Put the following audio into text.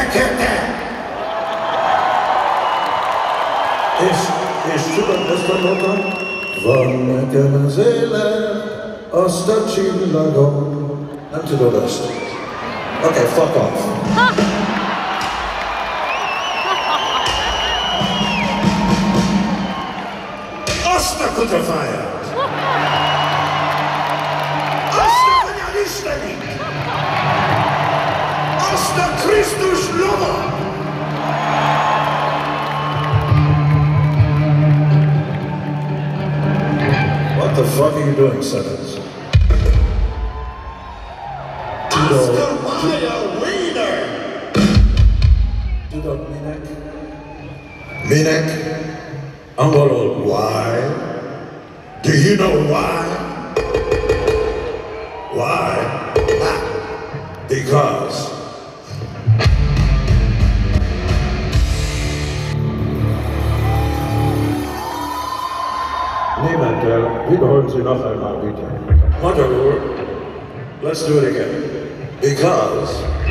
fekete! És tudod ezt a notat? Van nekem az élet, azt a csillagom. Nem tudod ezt? Okay, fuck off. Azt a kutafáját! Azt a anyád istenit! Azt a Krisztus lovat! What the fuck are you doing, Simmons? Oscar Mayer Wiener! Tudod minek? Minek? Angolul why? Do you know why? Why? Ha. Because. Némettel, wiederholen Sie noch einmal bitte. Magyarul, let's do it again. Because